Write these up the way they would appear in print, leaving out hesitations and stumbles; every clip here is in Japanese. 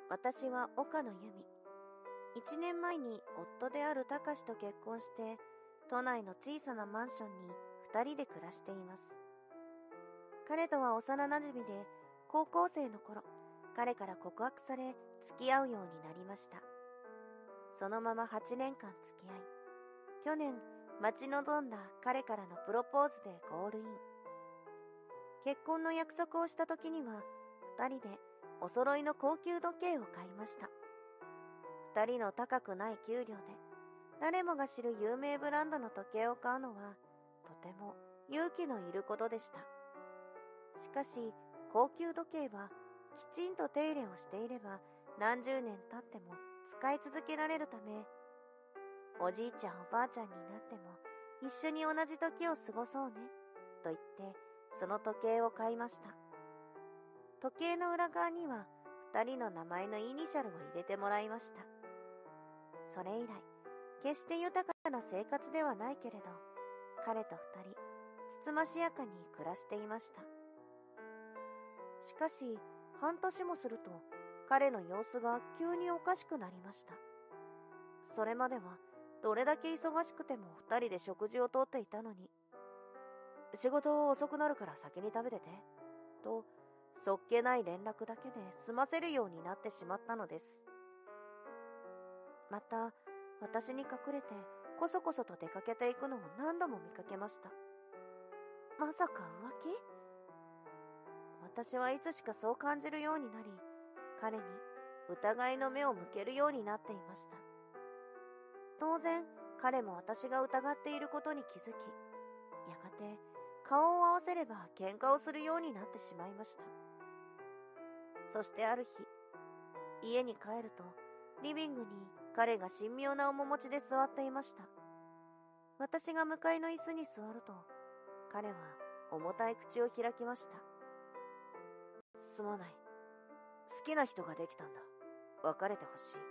私は岡野由美。1年前に夫である隆と結婚して、都内の小さなマンションに2人で暮らしています。彼とは幼なじみで、高校生の頃、彼から告白され、付き合うようになりました。そのまま8年間付き合い、去年、待ち望んだ彼からのプロポーズでゴールイン。結婚の約束をした時には、2人でお揃いの高級時計を買いました。2人の高くない給料で、誰もが知る有名ブランドの時計を買うのは、とても勇気のいることでした。しかし、高級時計はきちんと手入れをしていれば、何十年経っても使い続けられるため、おじいちゃんおばあちゃんになっても一緒に同じ時を過ごそうね、と言って、その時計を買いました。時計の裏側には2人の名前のイニシャルを入れてもらいました。それ以来、決して豊かな生活ではないけれど、彼と2人、つつましやかに暮らしていました。しかし、半年もすると、彼の様子が急におかしくなりました。それまでは、どれだけ忙しくても2人で食事をとっていたのに、仕事遅くなるから先に食べてて、と、そっけない連絡だけで済ませるようになってしまったのです。また、私に隠れてこそこそと出かけていくのを何度も見かけました。まさか浮気？私はいつしかそう感じるようになり、彼に疑いの目を向けるようになっていました。当然、彼も私が疑っていることに気づき、やがて顔を合わせれば喧嘩をするようになってしまいました。そしてある日、家に帰ると、リビングに彼が神妙な面持ちで座っていました。私が向かいの椅子に座ると、彼は重たい口を開きました。すまない。好きな人ができたんだ。別れてほしい。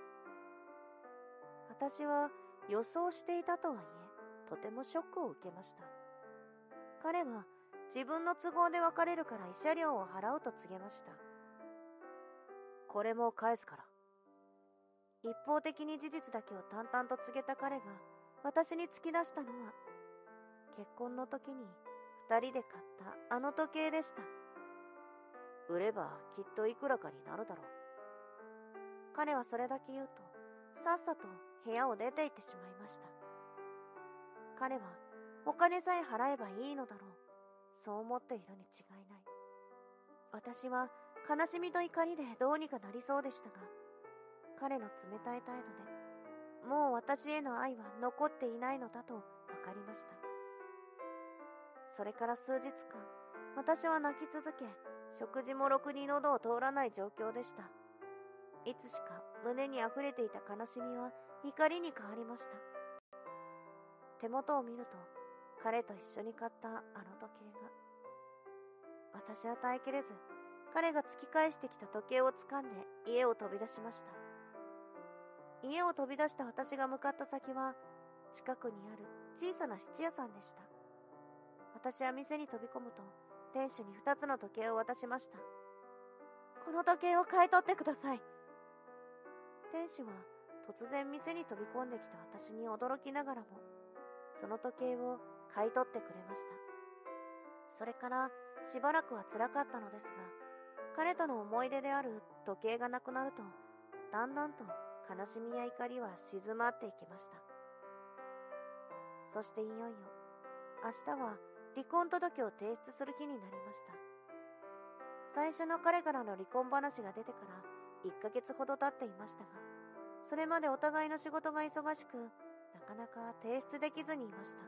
私は予想していたとはいえ、とてもショックを受けました。彼は自分の都合で別れるから慰謝料を払うと告げました。これも返すから。一方的に事実だけを淡々と告げた彼が私に突き出したのは、結婚の時に2人で買ったあの時計でした。売ればきっといくらかになるだろう。彼はそれだけ言うと、さっさと部屋を出て行ってしまいました。彼はお金さえ払えばいいのだろう、そう思っているに違いない。私は悲しみと怒りでどうにかなりそうでしたが、彼の冷たい態度で、もう私への愛は残っていないのだと分かりました。それから数日間、私は泣き続け、食事もろくに喉を通らない状況でした。いつしか胸に溢れていた悲しみは怒りに変わりました。手元を見ると、彼と一緒に買ったあの時計が。私は耐えきれず、彼が突き返してきた時計を掴んで家を飛び出しました。家を飛び出した私が向かった先は、近くにある小さな質屋さんでした。私は店に飛び込むと、店主に2つの時計を渡しました。この時計を買い取ってください。店主は突然店に飛び込んできた私に驚きながらも、その時計を買い取ってくれました。それからしばらくは辛かったのですが、彼との思い出である時計がなくなると、だんだんと悲しみや怒りは静まっていきました。そしていよいよ、明日は離婚届を提出する日になりました。最初の彼からの離婚話が出てから1ヶ月ほど経っていましたが、それまでお互いの仕事が忙しく、なかなか提出できずにいました。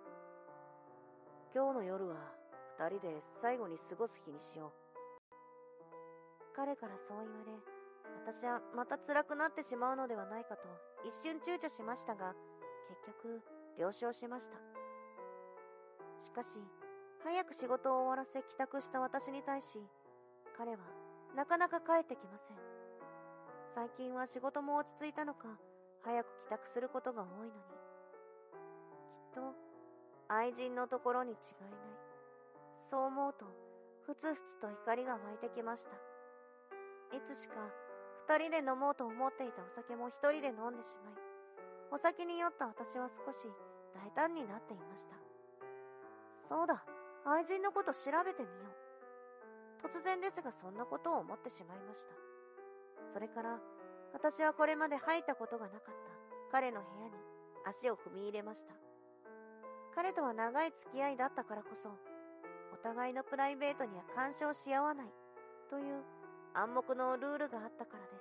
今日の夜は2人で最後に過ごす日にしよう。彼からそう言われ、私はまた辛くなってしまうのではないかと一瞬躊躇しましたが、結局了承しました。しかし、早く仕事を終わらせ帰宅した私に対し、彼はなかなか帰ってきません。最近は仕事も落ち着いたのか、早く帰宅することが多いのに。きっと愛人のところに違いない。そう思うと、ふつふつと怒りが湧いてきました。いつしか人で飲もうと思っていたお酒も一人で飲んでしまい、お酒に酔った私は少し大胆になっていました。そうだ、愛人のこと調べてみよう。突然ですがそんなことを思ってしまいました。それから私はこれまで入ったことがなかった彼の部屋に足を踏み入れました。彼とは長い付き合いだったからこそ、お互いのプライベートには干渉し合わないという暗黙のルールがあったからです。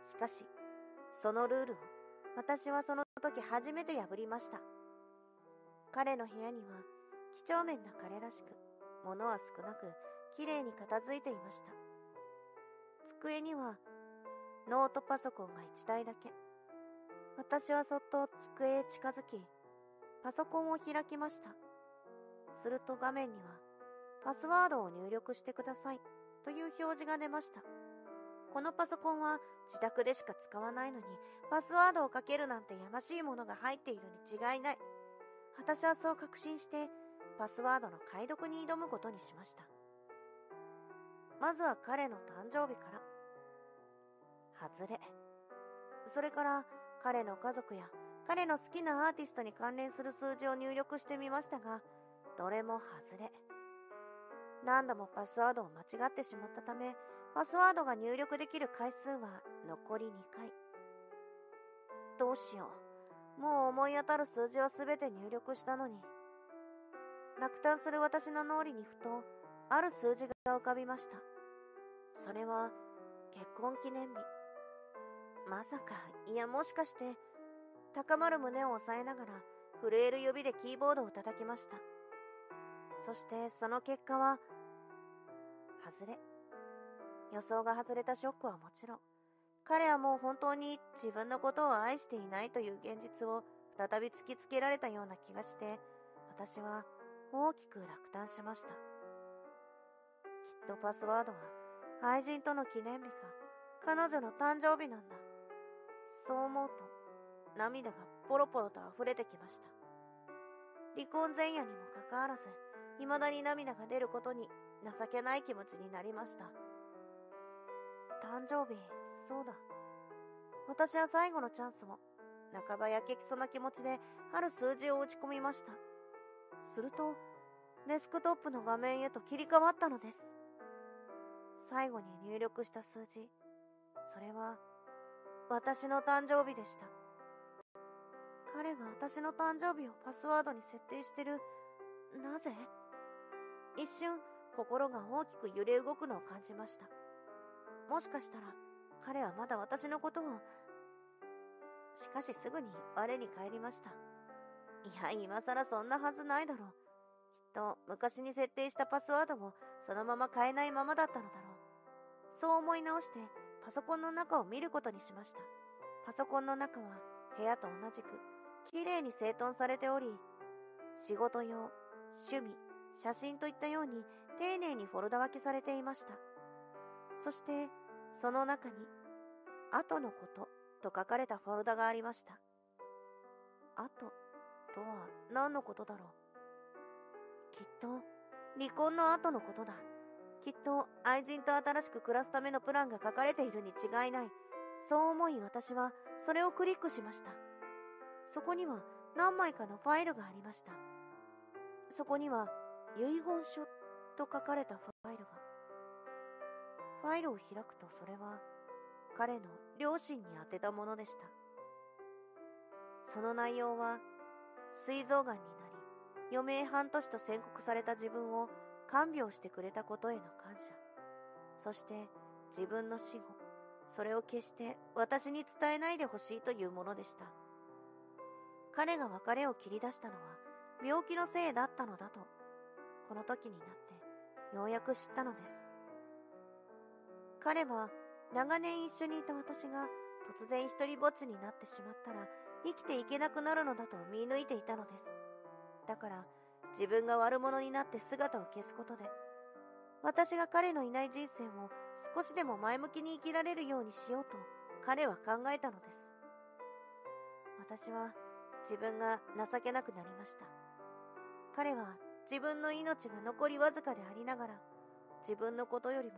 しかし、そのルールを私はその時初めて破りました。彼の部屋には几帳面な彼らしく、物は少なくきれいに片付いていました。机にはノートパソコンが1台だけ。私はそっと机へ近づき、パソコンを開きました。すると画面には、パスワードを入力してくださいという表示が出ました。このパソコンは自宅でしか使わないのに、パスワードをかけるなんてやましいものが入っているに違いない。私はそう確信して、パスワードの解読に挑むことにしました。まずは彼の誕生日から。外れ。それから彼の家族や彼の好きなアーティストに関連する数字を入力してみましたが、どれも外れ。何度もパスワードを間違ってしまったため、パスワードが入力できる回数は残り2回。どうしよう。もう思い当たる数字をすべて入力したのに。落胆する私の脳裏にふと、ある数字が浮かびました。それは、結婚記念日。まさか、いやもしかして、高まる胸を押さえながら、震える指でキーボードを叩きました。そしてその結果は、外れ。予想が外れたショックはもちろん、彼はもう本当に自分のことを愛していないという現実を再び突きつけられたような気がして、私は大きく落胆しました。きっとパスワードは愛人との記念日か、彼女の誕生日なんだ。そう思うと、涙がポロポロと溢れてきました。離婚前夜にもかかわらず、未だに涙が出ることに情けない気持ちになりました。誕生日、そうだ。私は最後のチャンスを、半ばやけくそな気持ちである数字を打ち込みました。すると、デスクトップの画面へと切り替わったのです。最後に入力した数字、それは、私の誕生日でした。彼が私の誕生日をパスワードに設定してる。なぜ？一瞬、心が大きく揺れ動くのを感じました。もしかしたら、彼はまだ私のことを。しかしすぐに我に返りました。いや、今更そんなはずないだろう。きっと昔に設定したパスワードをそのまま変えないままだったのだろう。そう思い直してパソコンの中を見ることにしました。パソコンの中は部屋と同じくきれいに整頓されており、仕事用、趣味、写真といったように丁寧にフォルダ分けされていました。そしてその中に後のことと書かれたフォルダがありました。後とは何のことだろう。きっと離婚の後のことだ。きっと愛人と新しく暮らすためのプランが書かれているに違いない。そう思い私はそれをクリックしました。そこには何枚かのファイルがありました。そこには遺言書と書かれたファイルが。ファイルを開くとそれは彼の両親に宛てたものでした。その内容は、膵臓がんになり、余命半年と宣告された自分を看病してくれたことへの感謝。そして自分の死後、それを決して私に伝えないでほしいというものでした。彼が別れを切り出したのは病気のせいだったのだと、この時になってようやく知ったのです。彼は長年一緒にいた私が突然一人ぼっちになってしまったら生きていけなくなるのだと見抜いていたのです。だから自分が悪者になって姿を消すことで、私が彼のいない人生を少しでも前向きに生きられるようにしようと彼は考えたのです。私は自分が情けなくなりました。彼は自分の命が残りわずかでありながら、自分のことよりも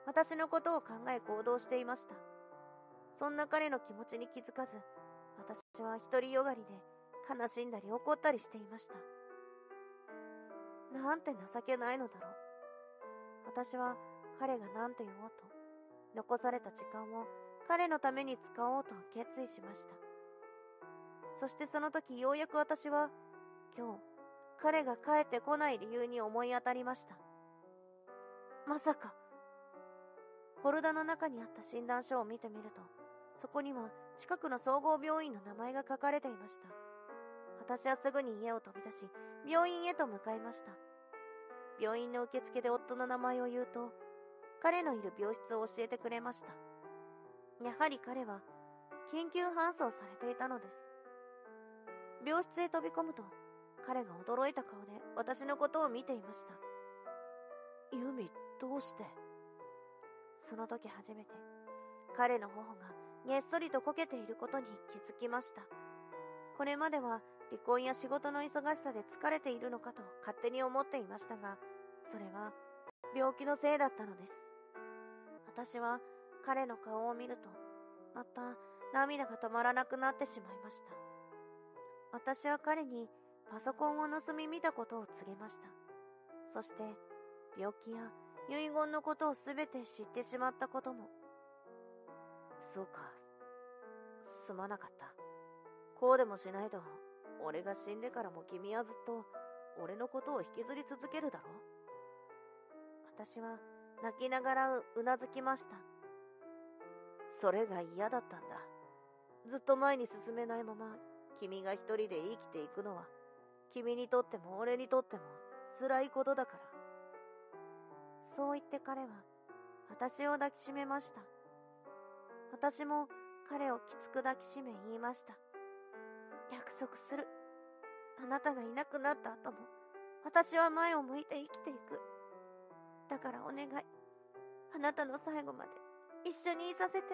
私のことを考え行動していました。そんな彼の気持ちに気づかず、私は独りよがりで悲しんだり怒ったりしていました。なんて情けないのだろう。私は彼が何て言おうと、残された時間を彼のために使おうと決意しました。そしてその時ようやく私は、今日、彼が帰ってこない理由に思い当たりました。まさか。フォルダの中にあった診断書を見てみると、そこには近くの総合病院の名前が書かれていました。私はすぐに家を飛び出し、病院へと向かいました。病院の受付で夫の名前を言うと、彼のいる病室を教えてくれました。やはり彼は緊急搬送されていたのです。病室へ飛び込むと、彼が驚いた顔で私のことを見ていました。ユミ、どうして？その時初めて、彼の頬がげっそりとこけていることに気づきました。これまでは離婚や仕事の忙しさで疲れているのかと勝手に思っていましたが、それは病気のせいだったのです。私は彼の顔を見ると、また涙が止まらなくなってしまいました。私は彼にパソコンを盗み見たことを告げました。そして病気や遺言のことをすべて知ってしまったことも。そうか、すまなかった。こうでもしないと、俺が死んでからも君はずっと俺のことを引きずり続けるだろう。私は泣きながらうなずきました。それが嫌だったんだ。ずっと前に進めないまま君が一人で生きていくのは、君にとっても俺にとっても辛いことだから。そう言って彼は私を抱きしめました。私も彼をきつく抱きしめ言いました。約束する。あなたがいなくなった後も、私は前を向いて生きていく。だからお願い。あなたの最後まで一緒にいさせて。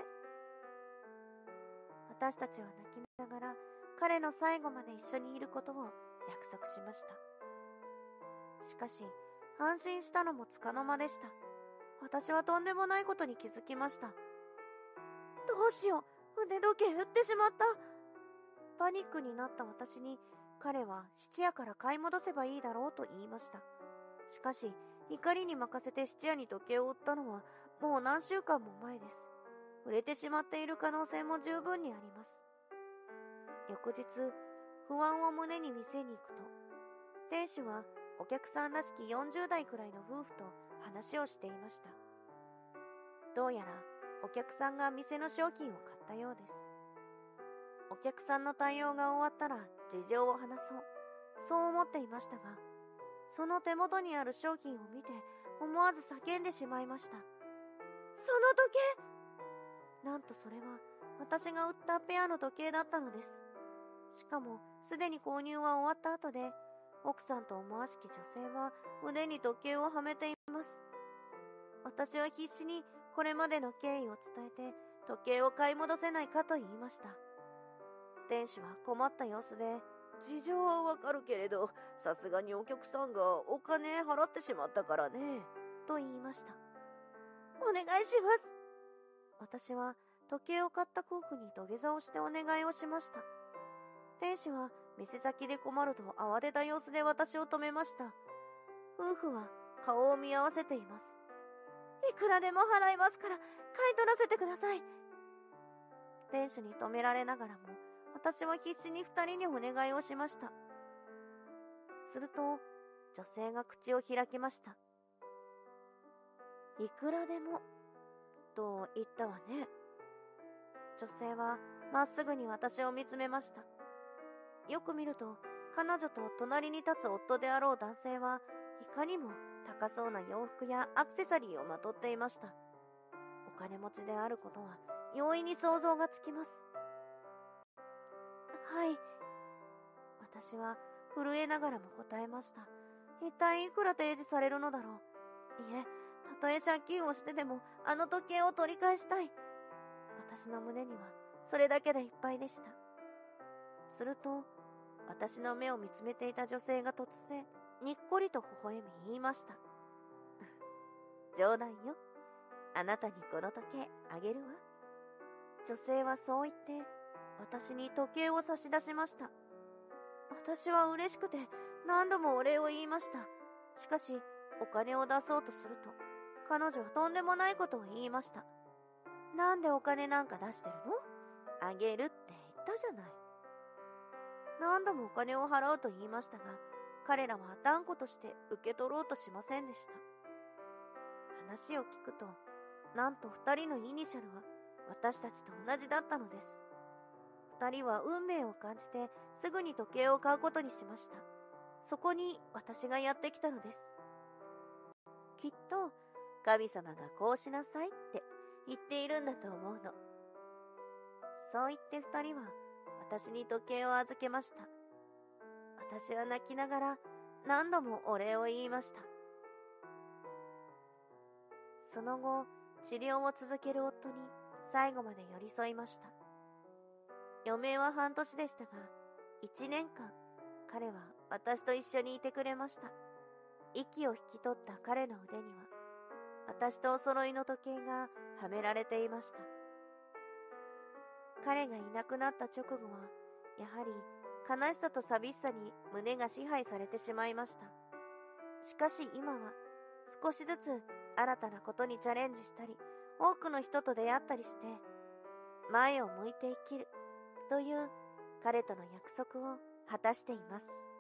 私たちは泣きながら彼の最後まで一緒にいることを約束しました。しかし、安心したのもつかの間でした。私はとんでもないことに気づきました。どうしよう、腕時計売ってしまった。パニックになった私に、彼は質屋から買い戻せばいいだろうと言いました。しかし、怒りに任せて質屋に時計を売ったのはもう何週間も前です。売れてしまっている可能性も十分にあります。翌日、不安を胸に店に行くと、店主はお客さんらしき40代くらいの夫婦と話をしていました。どうやらお客さんが店の商品を買ったようです。お客さんの対応が終わったら事情を話そう、そう思っていましたが、その手元にある商品を見て思わず叫んでしまいました。その時計！なんとそれは私が売ったペアの時計だったのです。しかもすでに購入は終わった後で、奥さんと思わしき女性は腕に時計をはめています。私は必死にこれまでの経緯を伝えて時計を買い戻せないかと言いました。店主は困った様子で、事情はわかるけれど、さすがにお客さんがお金払ってしまったからね、と言いました。お願いします。私は時計を買った夫婦に土下座をしてお願いをしました。店主は店先で困ると慌てた様子で私を止めました。夫婦は顔を見合わせています。いくらでも払いますから買い取らせてください。店主に止められながらも、私は必死に二人にお願いをしました。すると女性が口を開きました。いくらでもと言ったわね。女性はまっすぐに私を見つめました。よく見ると、彼女と隣に立つ夫であろう男性はいかにも高そうな洋服やアクセサリーをまとっていました。お金持ちであることは容易に想像がつきます。はい。私は震えながらも答えました。一体いくら提示されるのだろう。いえ、たとえ借金をしてでもあの時計を取り返したい。私の胸にはそれだけでいっぱいでした。すると、私の目を見つめていた女性が突然にっこりと微笑み言いました。冗談よ。 あなたにこの時計あげるわ。女性はそう言って、私に時計を差し出しました。私は嬉しくて何度もお礼を言いました。しかし、お金を出そうとすると、彼女はとんでもないことを言いました。なんでお金なんか出してるの？あげるって言ったじゃない。何度もお金を払うと言いましたが、彼らは断固として受け取ろうとしませんでした。話を聞くと、なんと二人のイニシャルは私たちと同じだったのです。二人は運命を感じてすぐに時計を買うことにしました。そこに私がやってきたのです。きっと神様がこうしなさいって言っているんだと思うの。そう言って二人は私に時計を預けました。私は泣きながら何度もお礼を言いました。その後、治療を続ける夫に最後まで寄り添いました。余命は半年でしたが、1年間、彼は私と一緒にいてくれました。息を引き取った彼の腕には、私とお揃いの時計がはめられていました。彼がいなくなった直後は、やはり悲しさと寂しさに胸が支配されてしまいました。しかし今は、少しずつ新たなことにチャレンジしたり、多くの人と出会ったりして、前を向いて生きるという彼との約束を果たしています。